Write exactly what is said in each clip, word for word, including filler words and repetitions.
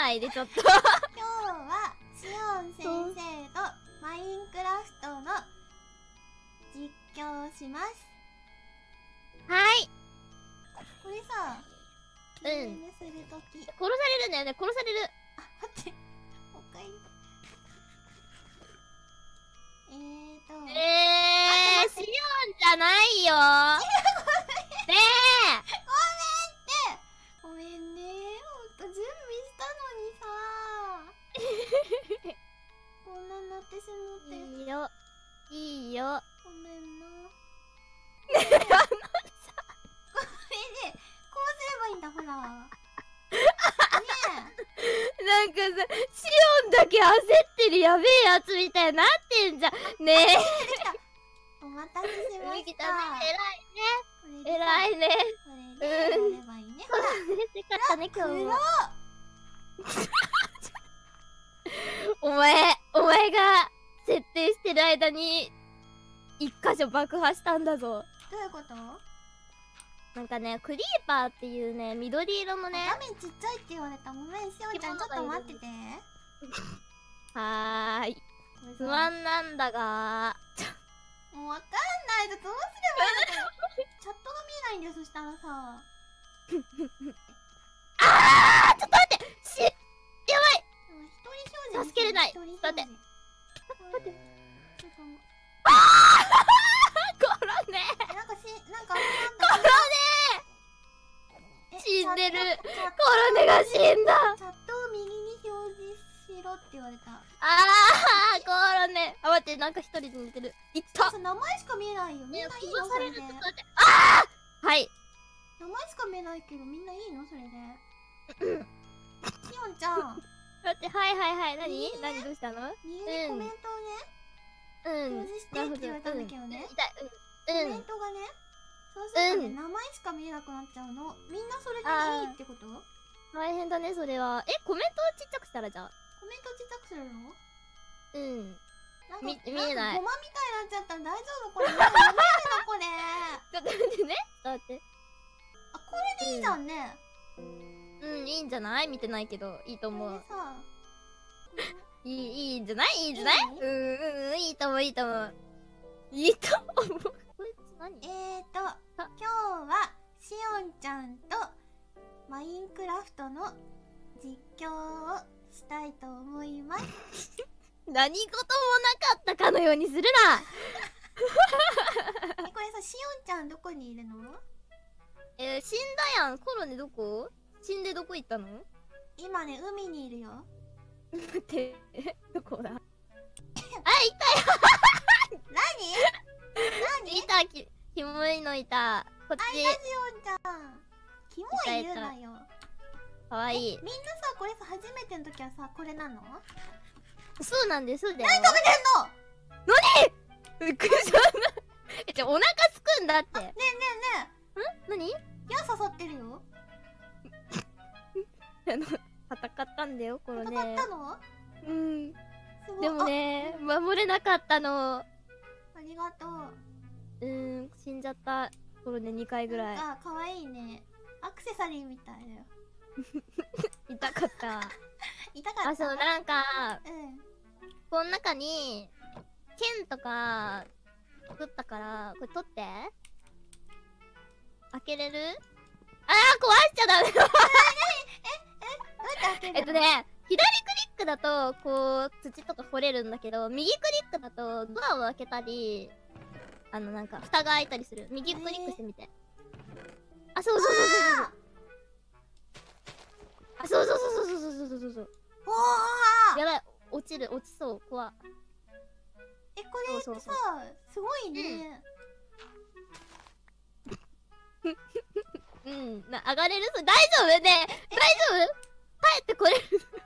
ないでちょっと。 今日はシオン先生とマインクラフトの実況をします。 はい。 これさ、 うん。 ゲームするとき殺されるんだよね、殺される。 あ、待って。もう一回。えーと。 えー、シオンじゃないよ。ねえ。 ごめんって。ごめんね。ほんと準備したのにさ。こんなになってしまって。 いいよ。いいよ。 ごめんな。 ねえ、あのさ。 ごめんね。こうすればいいんだ、ほら。 なんかさ、シオンだけ焦ってるやべえやつみたいになってんじゃん。ねえ。 お待たせしました。 偉いね。偉いね。 これでやればいいね。ほら。 せかったね、今日も。お前、お前が設定してる間に一箇所爆破したんだぞ。 どういうこと？ なんかね、クリーパーっていうね、緑色のね。 画面ちっちゃいって言われた。ごめん、しおちゃん、ちょっと待ってて。 はーい。不安なんだが。 もうわかんないとどうすればいいの？チャットが見えないんだよ、そしたらさ。 あー、ちょっと待って、し、やばい。 一人表示。 助けれない。 一人待って。待って。 あー、コロネ。 なんかし、なんかあれなんだ。コロネ。死んでる。コロネが死んだ。 チャットを右に表示しろって言われた。 あー、コロネ。あ、待って、なんか一人で寝てる。いった。 名前しか見えないよ。みんないいのそれで。 あー、はい。 名前しか見えないけど、みんないいのそれで。しおんちゃん。 待って、はいはいはい。何何どうしたの？ 右にコメントをね、表示してって言われたんだけどね。コメントがね、そうするとね、名前しか見えなくなっちゃうの。みんなそれでいいってこと？ 大変だね、それは。え、コメントをちっちゃくしたらじゃあ。 コメントちっちゃくするの？ うん。 なんか見えない。 ゴマみたいになっちゃったの大丈夫？これ読めるのこれ。 ちょっと待ってね。ちょっと待って。 あ、これでいいじゃんね。 うん、いいんじゃない？見てないけど、いいと思う。いい、いいんじゃない？いいんじゃない？うん、うん、いいと思う、いいと思う。いいと思う。これ何？ えーと、今日はしおんちゃんとマインクラフトの実況をしたいと思います。 何事もなかったかのようにするな。 え、これさ、しおんちゃんどこにいるの？ えー、死んだやん。コロネどこ？死んでどこ行ったの？ 今ね、海にいるよ。 待って、どこだ？あ、いたよ。 何？何？ いた、き、キモいのいた。こっち。 あ、いたしおんちゃん。キモい言うなよ。 かわいい。みんなさ、これさ、初めての時はさ、これなの？ そうなんです、そうだよ。 何食べてんの？ 何？びっくりした。え、じゃ、お腹すくんだって。ねえねえねえ。ん？何？ 矢刺さってるよ。 あの、戦ったんだよ、これね。 戦ったの？ うん。でもね、守れなかったの。 ありがとう。 うーん、死んじゃった。これね、にかいぐらい。 あ、かわいいね。アクセサリーみたいだよ。 痛かった。 痛かった。 あ、そう、なんか、 うん。 この中に、剣とか、作ったから、これ取って。開けれる？あー、壊しちゃダメだ。えっとね、左クリックだと、こう、土とか掘れるんだけど、右クリックだと、ドアを開けたり、あの、なんか、蓋が開いたりする。右クリックしてみて。あ、そうそうそうそうそう。あ、そうそうそうそうそうそうそうそう。 おー！ やばい、落ちる、落ちそう、怖。 え、これってさ、すごいね。 うん、な、上がれる？それ大丈夫ね？大丈夫？帰ってこれる？えー、なにこ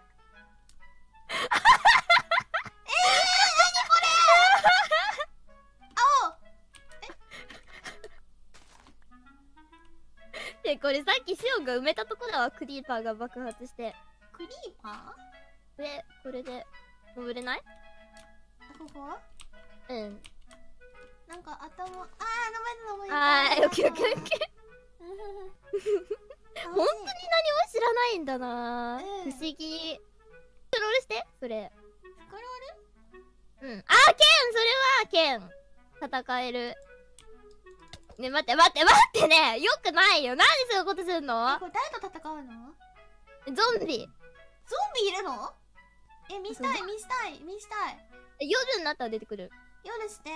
れ？青！えこれさっきシオンが埋めたとこだわ。クリーパーが爆発して。 クリーパー？ これ、これで登れない？ ここ？ うん。 なんか頭、あー、登れた登れた。 あー、オッケーオッケーオッケー。本当に何も知汚いんだな、 うん、 不思議。スクロールしてそれ。 スクロールうん。あー、剣それは剣戦える。ね、待って待って待ってね、よくないよ。なんでそういうことすんの？ これ誰と戦うの？ ゾンビ。 ゾンビいるの？え、見したい見したい見したい。 夜になったら出てくる。 夜して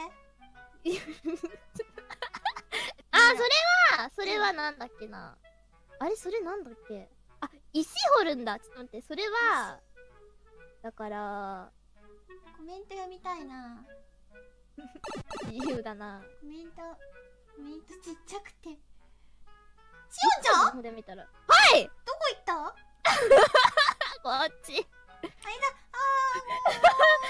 あ、それはそれはなんだっけな、あれそれなんだっけ、あ、石掘るんだ。ちょっと待って、それはだからコメント読みたいな。 自由だな。 コメントコメントちっちゃくて。しおんちゃん？ で見たら、はい、 どこ行った？ こっち。 あ、いだ、あー、もういなくなる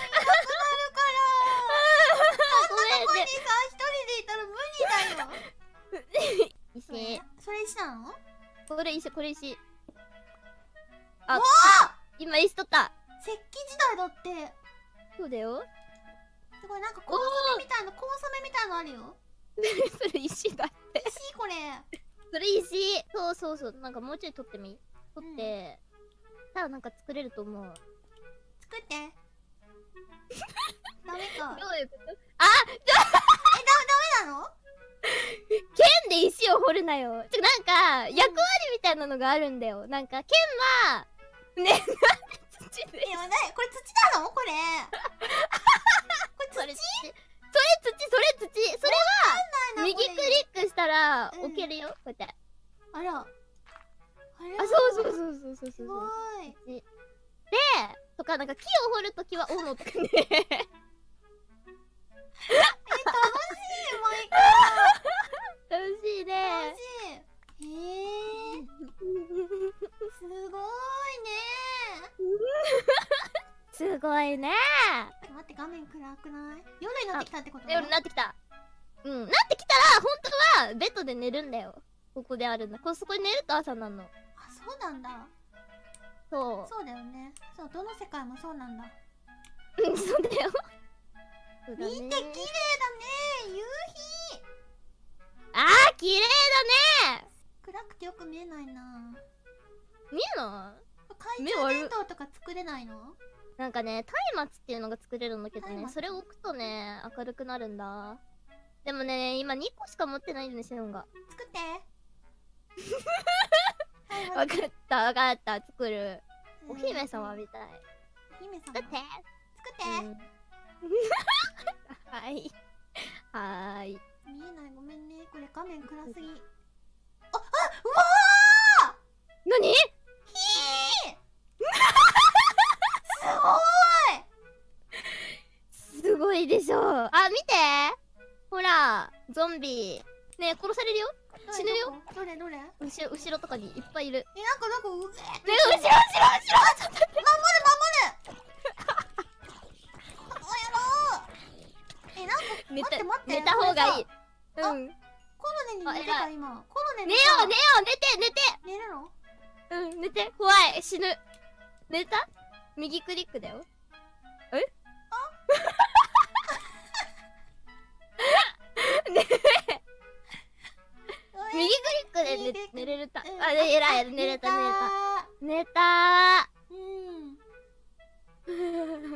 からこんなとこにさ、一人でいたら無理だよ。 石。 それ石なの？ これ石、これ石。あ、今石取った。 石器時代だって。 そうだよ。 すごい、なんかコンソメみたいな、コンソメみたいのあるよ。 それ石だって。 石これ。 それ石。そうそうそう。なんかもうちょい取ってみ。取って、ただなんか作れると思う。 作って。ダメか。 どういうこと？あ、 え、ダメなの？ 剣で石を掘るなよ。ちょ、なんか役割みたいなのがあるんだよ。なんか剣はね、なんで土で。 え、なにこれ土なの？これ。これ土？ それ土、それ土、それ土。それは右クリックしたら置けるよ。こうやって。 あら。あ、 そうそうそうそうそうそう。 すごい。 で、とかなんか木を掘るときは斧とかね。 え、楽しい毎回。 楽しいね。 楽しい。へえ。すごいね。 すごいね。 待って、画面暗くない？夜になってきたってこと？ 夜になってきた。うん、なってきたら本当はベッドで寝るんだよ。ここであるんだ。こそこに寝ると朝なんの。 あ、そうなんだ。 そう。 そうだよね。そう、どの世界もそうなんだ。 うん、そうだよ。 見て、綺麗だね。夕日。 あー、綺麗だね。 暗くてよく見えないな。 見えない？ 懐中電灯とか作れないの？ なんかね、松明っていうのが作れるんだけどね、それを置くとね、明るくなるんだ。でもね、今にこしか持ってないんですよ、が。 作って。 わかったわかった、作る。お姫様みたい。 お姫様作って作って、 うん、はいはーい。 見えない、ごめんね、これ画面暗すぎ。あ、あ、うわー、 なに？ ひーすごーい。 すごいでしょ。あ、見て、ほらゾンビねえ、殺されるよ。死ぬよ。 どれどれ？ 後ろ、後ろとかにいっぱいいる。 え、なんかなんかうぜねえ、後ろ後ろ後ろ。ちょっと待って、 守る守る。この野郎。え、なんか待って待って、 寝た方がいい。うん。 コロネに寝てた今。コロネ寝よう寝よう、寝て寝て。 寝るの？ うん、寝て。怖い、死ぬ。寝た？右クリックだよ。え？ねえ。右クリックで寝寝れるた。あ、えらい、寝れた寝れた。寝たー。うん。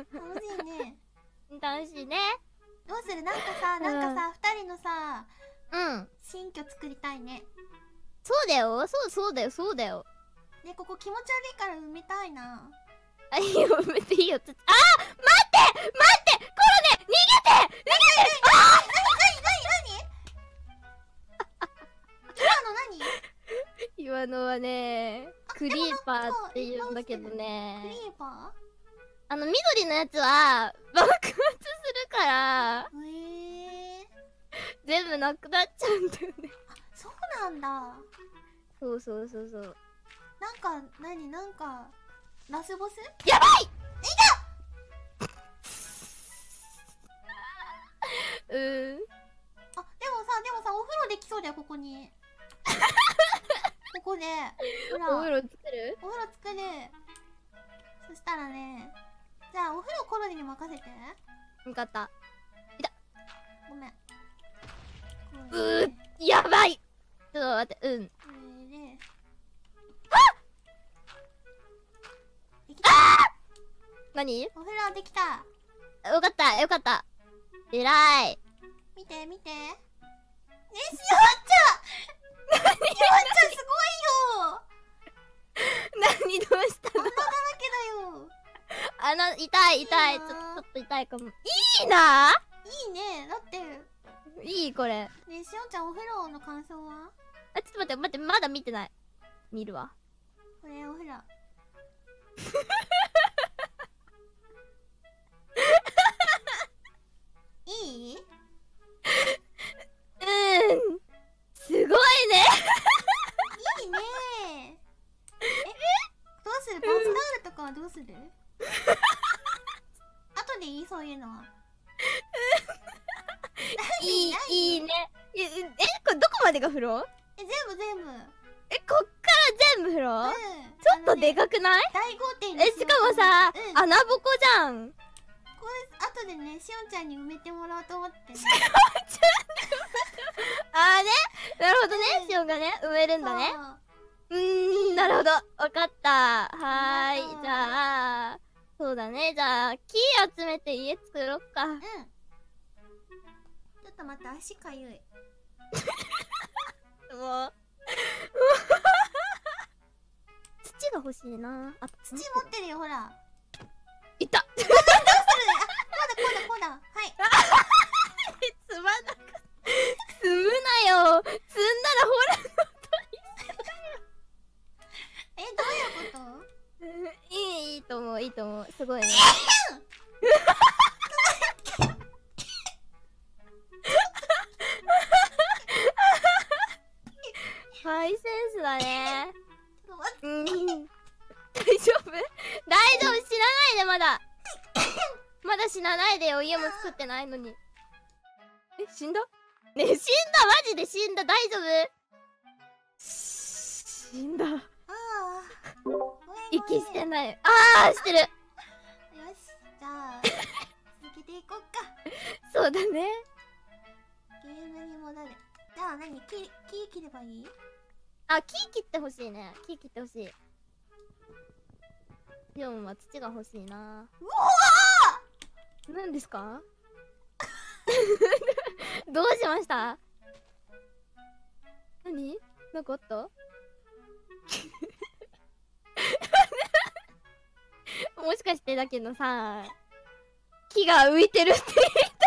楽しいね。 楽しいね。 どうする？なんかさ、なんかさ、二人のさ、 うん。 新居作りたいね。 そうだよ、そうそうだよ、そうだよ。 ね、ここ気持ち悪いから埋めたいな。 あ、いいよ、埋めていいよ。あー、待って待って、コロネ、逃げて逃げて。あー、 なになになになに？今の何？ 今のはね、クリーパーって言うんだけどね。 クリーパー？ あの緑のやつは爆発するから、 へえー、 全部なくなっちゃうんだよね。 あ、そうなんだ。 そうそうそうそう。 なんか、なに、なんかラスボス？ やばい！いた！うーん。あ、 でもさ、でもさ、お風呂できそうだよ、ここに。ここで。ほら。 お風呂作る？ お風呂作る。そしたらね、じゃあお風呂コロニに任せて。 分かった。いた。 ごめん。 うー、やばい。ちょっと待って、うん。 これで。 はっ！ 何？ お風呂できた。 よかったよかった。えらい。 見て見て。え、しおんちゃんしおんちゃんすごいよ。 何どうしたの？ 穴だらけだよ。 穴痛い痛い。ちょっとちょっと痛いかも。いいな。 いいね。だっていいこれ。 ねえ、しおんちゃんお風呂の感想は？ あ、ちょっと待って待って、まだ見てない。見るわ。 これお風呂。いい？ うん。すごいね。 いいね。え、どうする？バスタオルとかはどうする？後でいい、そういうのは。 いいいいね。え、え、これどこまでが風呂？ え、全部全部。 え、こっから全部風呂？ うん。 ちょっとでかくない？ 大豪邸に。 え、しかもさ、 うん、 穴ぼこじゃん。 これ後でね、しおんちゃんに埋めてもらおうと思って、ね。 しおんちゃんあーね、なるほどね、しおんがね、埋めるんだね。うーん、なるほど、わかった。はーい、じゃあ、そうだね、じゃあ、木集めて家作ろっか。うん。ちょっと待って、足かゆい。 もう。土が欲しいな。あ、 土持ってるよ、ほら。 いった。 どうする？あ、こうだこうだこうだ。はい。 つまなく。積むなよ。積んだらほらのとえ、どういうこと？ いい、いいと思う、いいと思う。すごいね。ハイセンスだね。うん。大丈夫？大丈夫？死なないで、まだ。まだ死なないでよ。家も作ってないのに。え、死んだ？ねえ、死んだ。マジで死んだ。大丈夫？死んだ。ああ。 息してない。ああ、してる。よし、 じゃあ続けていこっか。 そうだね。 ゲームに戻る。じゃあ何？木、木切ればいい？ あ、木切ってほしいね。木切ってほしい。でもまあ土が欲しいな。 うわー！何ですか？どうしました？何？なんかあった？もしかしてだけどさ、木が浮いてるって言いたい。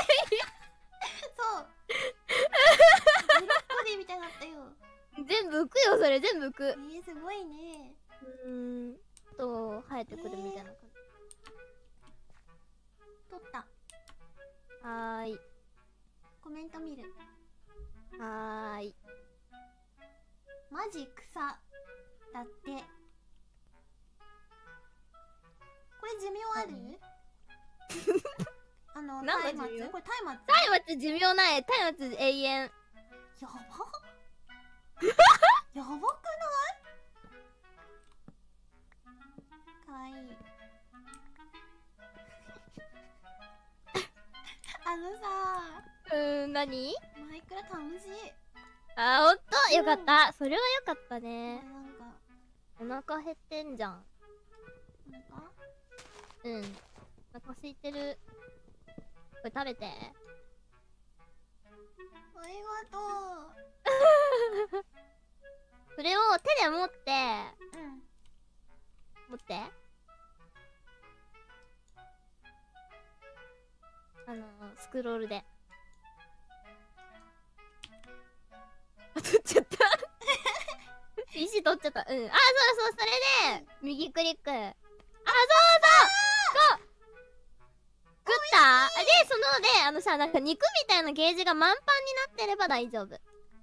そう。ブロッコリーみたいになったよ。 全部浮くよ、それ全部浮く。えー、すごいね。 うーんと生えてくるみたいな感じ。 取った。 はーい。 コメント見る。 はーい。 マジ草だって。これ寿命ある？あの、 何の寿命？ これ松明？ 松明寿命ない。松明永遠。 やばやばくない？かわいい。あのさうーん、何？ マイクラ楽しい。 あー、ほんと？よかった、うん、それはよかったね。 なんかお腹減ってんじゃん。 お腹？ うん。お腹空いてる。これ食べて。 ありがとう。 それを手で持って、 うん。 持って。あのー、スクロールで。あ、取っちゃった。石取っちゃった。うん。あ、そうそう、それで、右クリック。あ、そうそうそう、食ったで、そので、あのさ、なんか肉みたいなゲージが満帆になってれば大丈夫。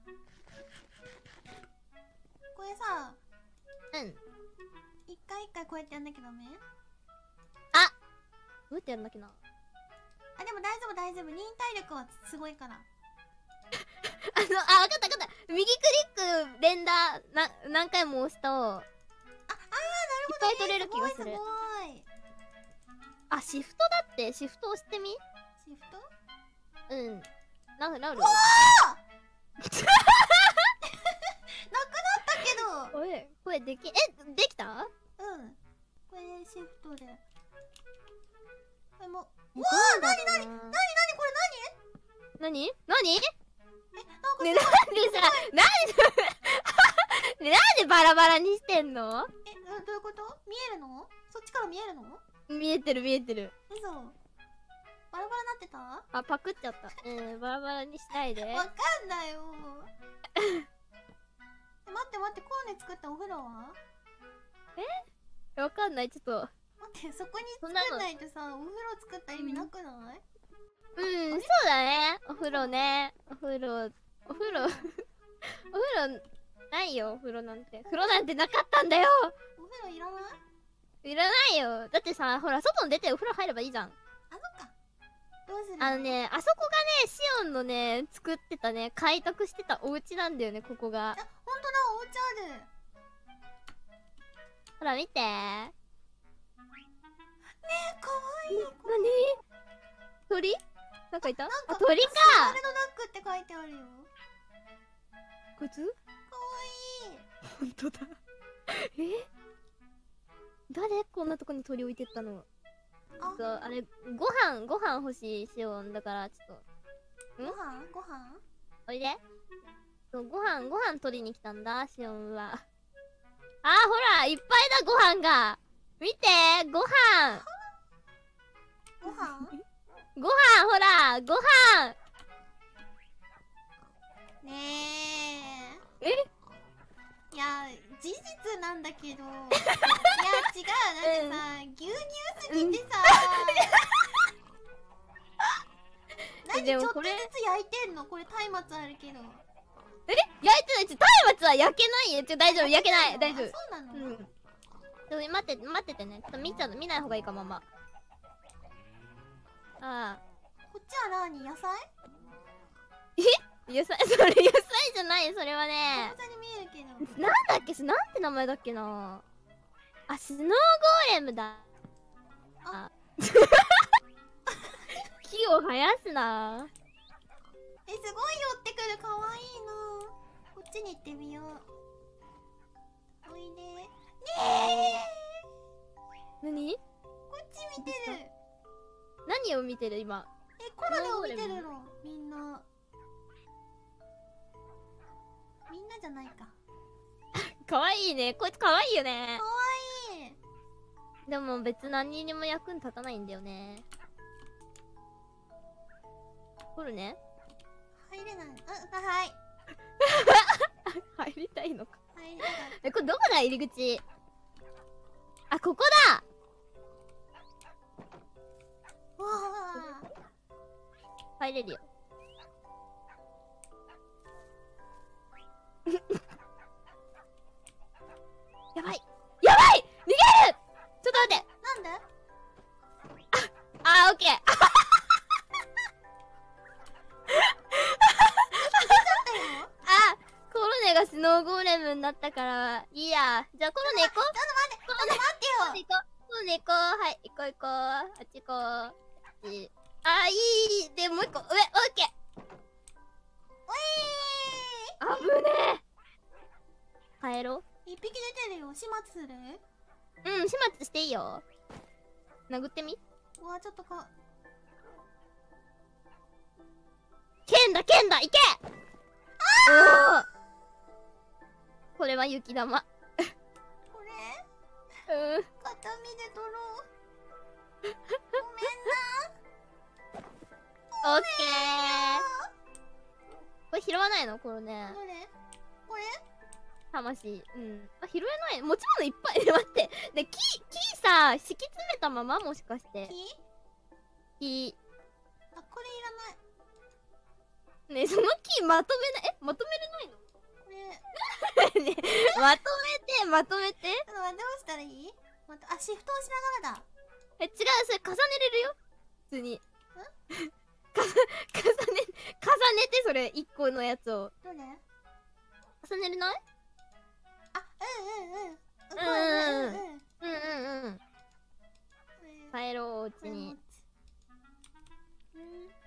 これさ、 うん。 一回一回こうやってやんなきゃダメ？ あ、どうやってやんなきゃな。 あ、でも大丈夫大丈夫。忍耐力はすごいから。 あの、あ、わかったわかった。右クリック連打な何回も押すと、あ、あー、なるほど、ね、 いっぱい取れる気がする。 すごいすごい。 あ、シフトだって。シフト押してみ。 シフト？ うん。ラウラウル。 おーなくなったけど。 これ、これでき、え、できた？ うん。これシフトで。 え、もう、うわー、なになになになにこれなになになにえ、なんかね、なんでさ、なんでね、なんでバラバラにしてんの？ え、どどういうこと見えるの？そっちから見えるの？ 見えてる見えてる。 嘘。バラバラなってた？ あ、パクっちゃった。うん、バラバラにしないで。 わかんないよ。え、待って待って、コーネ作ったお風呂は？ え？わかんない、ちょっと。 待って、そこに作んないとさ、お風呂作った意味なくない？ うん、そうだね。お風呂ね。お風呂、お風呂、お風呂、ないよ、お風呂なんて。風呂なんてなかったんだよ。 お風呂いらない？ いらないよ。だってさ、ほら、外に出てお風呂入ればいいじゃん。 あ、そっか。どうするの？ あのね、あそこがね、シオンのね、作ってたね、開拓してたお家なんだよね、ここが。 あ、ほんとだ、お家ある。 ほら、見て。 ねえ、かわいい。 なに？鳥？なんかいた？ なんかあ、鳥か。 ワールドナックって書いてあるよ。 こいつ？ かわいい。 ほんとだ。え？誰こんなとこに鳥置いてったの？ あ、 そう、あれ、ご飯、ご飯欲しいシオンだから、ちょっと。ん？ ご飯ご飯おいで。そう、ご飯、ご飯取りに来たんだ、シオンは。あー、ほら、いっぱいだ、ご飯が。見て、ご飯。 ご飯ご飯、ほら、ご飯。 ねえ。 え？ いや、事実なんだけど。いや、違う。だってさ、ぎゅうぎゅうすぎてさ。何ちょっとずつ焼いてんの？これ松明あるけど。 え？焼いてない？ちょ、松明は焼けないよ。ちょ、大丈夫、焼けない。大丈夫。 そうなの？ うん。ちょ、待って、待っててね。ちょっと見ちゃう、見ない方がいいか、ママ。ああ。 こっちは何？野菜？ え？野菜、それ野菜じゃない、それはね。 野菜に見えるけど。 なんだっけ、そ、なんて名前だっけな。あ、スノーゴーレムだ。あ。木を生やすな。 え、すごい寄ってくる。かわいいな。こっちに行ってみよう。おいで。ねえ。 何？ こっち見てる。 何を見てる今？ え、コロネを見てるの。みんな。みんなじゃないか。 かわいいね。こいつかわいいよね。 かわいい。 でも別何にも役に立たないんだよね。来るね。 入れない。うん、はい。 入りたいのか。 入りたい。 え、これどこだ入り口。あ、ここだ。 わあ。 入れるよ。やばいやばい逃げる。ちょっと待って。 なんで？ あ、あー、オッケー。あ、コロネがスノーゴーレムになったから、いいや。じゃあコロネ行こう。 ちょっと待って、ちょっと待ってよ。 コロネ行こう。コロネ行こう。はい、行こう行こう。あっち行こう。あっち。あ、いい。で、もう一個。上、オッケー。 おいー。危ねえ。帰ろう。 一匹出てるよ。始末する？ うん、始末していいよ。殴ってみ。 うわ、ちょっとか。 剣だ、剣だ、いけ。あお。これは雪玉。 これ？ うん。 片身で取ろう。ごめんな。 オッケー。これ拾わないの？これね。 どれ？これ？ 魂。うん。あ、拾えない。持ち物いっぱい。待って。で、木、木さ、敷き詰めたままもしかして。 木？ 木。 あ、これいらない。 ねえ、その木まとめない。え、まとめれないの？ これ。 ねえ、まとめて、まとめて。 ちょっと待って、どうしたらいい？また、あ、シフト押しながらだ。 え、違う、それ重ねれるよ。普通に。ん重ね、重ねて、それ、一個のやつを。 どれ？ 重ねれない？ あ、うんうんうん。 うんうんうん。 うんうんうんうん。帰ろう、お家に。 うん。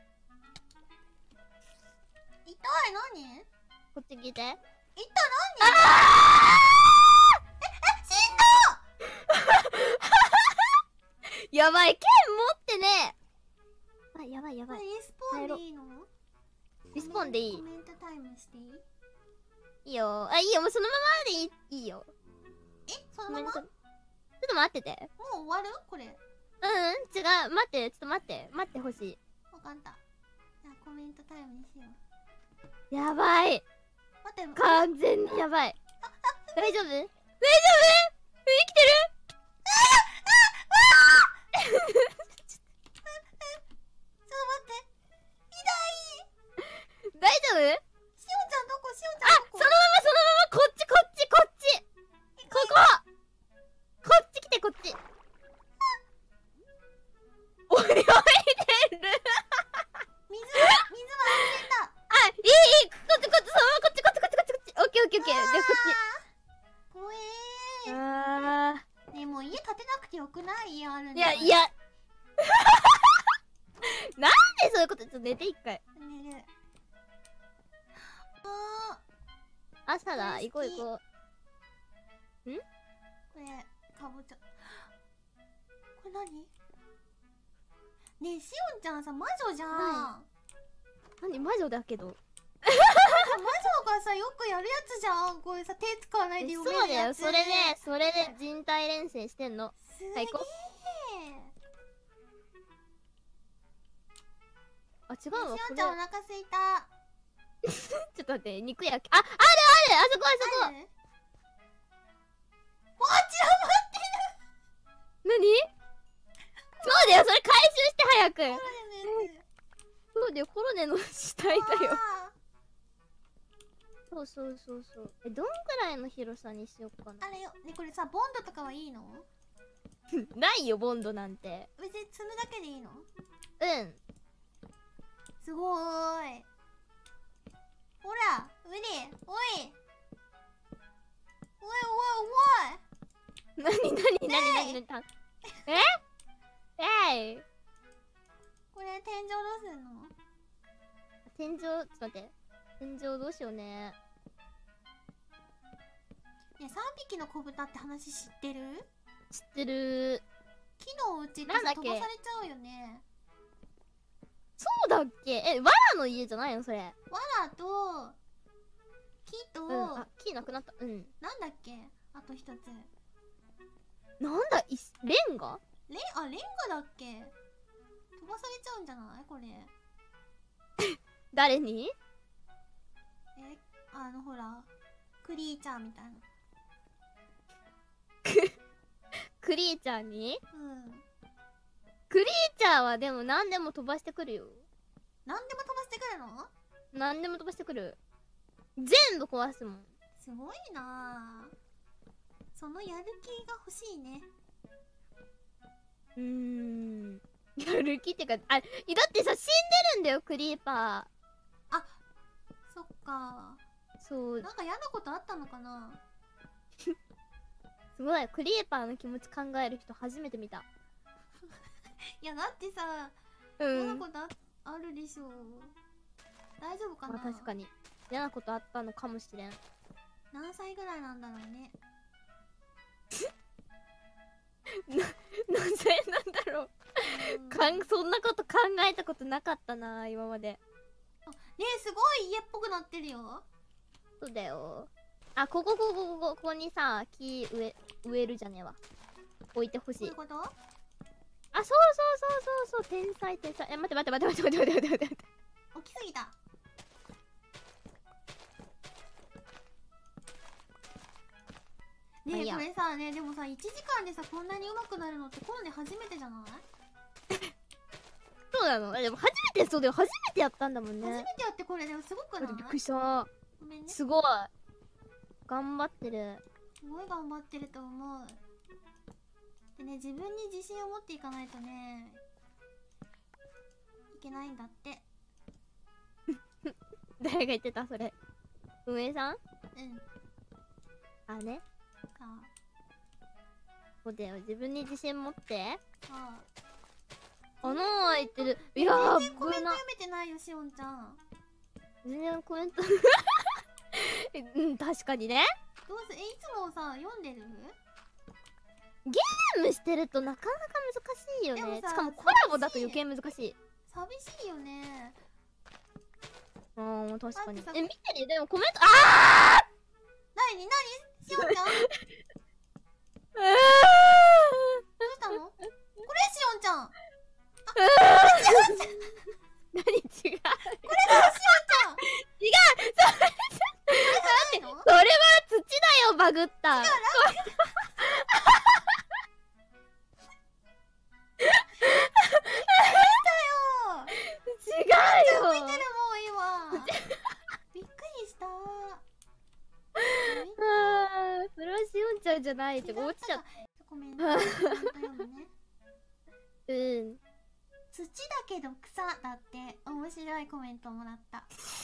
痛い、何？ こっち来て。 痛い、何？ あえ、え、死んだ！ やばい、剣持ってってね。あ、やばいやばい。 リスポーンでいいの？ リスポーンでいい。 コメントタイムしていい？ いいよ。あ、いいよ。もうそのままでいい、いいよ。 え、そのまま？ちょっと待ってて。 もう終わる？これ。 うん、違う。待って、ちょっと待って。待ってほしい。 わかった。じゃあコメントタイムにしよう。やばい。 待って、 完全にやばい。大丈夫？大丈夫？生きてる？大丈夫？しおんちゃんどこ？しおんちゃんどこ？ あ、そのままそのままこっちこっちこっちこここっち来てこっち泳いでる水は、水は安全だ。 あ、いいいいこっちこっちそのままこっちこっちこっちこっちこっちオッケーオッケーオッケーでこっち怖えー。 あーねえもう家建てなくてよくない？家あるんだ。 いやいやなんでそういうことちょっと寝て一回寝る。 朝だ、行こう行こう。ん？ これ、かぼちゃ。これ何？ねえ、しおんちゃんさ、魔女じゃん。 何？魔女だけど。 魔女がさ、よくやるやつじゃん。これさ、手使わないで読めるやつ。 そうだよ、それで、それで人体錬成してんの。 すげえ。 はい、行こう。あ、違うわ。 しおんちゃんお腹すいた。 ちょっと待って、肉焼き。あ、あるあるあそこあそこある？わ、散らばってる。 何？そうだよ、それ回収して早く。そうだよ、コロネの死体だよ。そうそうそうそう。え、どんぐらいの広さにしよっかな。 あれよ、ね、これさ、ボンドとかはいいの？ ないよ、ボンドなんて。 別に積むだけでいいの？ うん。 すごーい。ほら、うり、おい。おいおいおい。 なになになになになにええいこれ天井どうすんの？ 天井、ちょっと待って。天井どうしようね。 ね、さんびきの子豚って話知ってる？ 知ってる。 木のお家ってさ飛ばされちゃうよね。 そうだっけ？え、わらの家じゃないのそれ。わらと木と、 うん、あ、木なくなった。うん。 なんだっけ？あと一つ。 なんだ、いレンガ？ レン、あ、レンガだっけ？飛ばされちゃうんじゃないこれ。 誰に？ え、あのほら、クリーチャーみたいな。 クリーチャーに？ うん。 クリーチャーはでも何でも飛ばしてくるよ。 何でも飛ばしてくるの？ 何でも飛ばしてくる。全部壊すもん。 すごいなぁ。そのやる気が欲しいね。 うーん。やる気ってか、あ、だってさ、死んでるんだよ、クリーパー。 あ、そっか。 そう。 なんか嫌なことあったのかな？ すごい、クリーパーの気持ち考える人初めて見た。 いや、だってさ、 うん、 嫌なこと あ, あるでしょ。大丈夫かな？ まあ、確かに。嫌なことあったのかもしれん。 何歳ぐらいなんだろうね。 な、何歳なんだろう。かん、そんなこと考えたことなかったな、今まで。 あ、ねえ、すごい家っぽくなってるよ。 そうだよ。あ、ここ、ここ、ここ、ここにさ、木植え、植えるじゃねえわ。置いてほしい。 どういうこと？ あ、そうそうそうそうそう、天才天才。え、待って待って待って待って待って待って待って。 大きすぎた。ねえ、これさ、ね、でもさ、いちじかんでさ、こんなに上手くなるのってコロネ初めてじゃない？ そうなの？でも初めて、そうだよ、初めてやったんだもんね。 初めてやってこれでもすごくない？ びっくりした。 ごめんね。 すごい。頑張ってる。 すごい頑張ってると思う。でね、自分に自信を持っていかないとね、いけないんだって。 誰が言ってたそれ？運営さん？ うん。 あね。 か。 そうだよ、自分に自信持って。 ああ。穴開いてる。いやー、 全然コメント読めてないよ、しおんちゃん。 全然コメントうん、確かにね。 どうせ、え、いつもさ、読んでる？ ゲームしてるとなかなか難しいよね。しかもコラボだと余計難しい。 寂しいよね。 あー確かに。え見てるでもコメントああなになにしおんちゃんどうしたのこれしおんちゃん何違うこれがしおんちゃん違うそれそれは土だよバグった違う違うよ。 見てるもう今。びっくりした。 ああ、それはしおんちゃんじゃない。って落ちちゃった。 コメント読むね。 うん。 土だけど草だって面白いコメントもらった。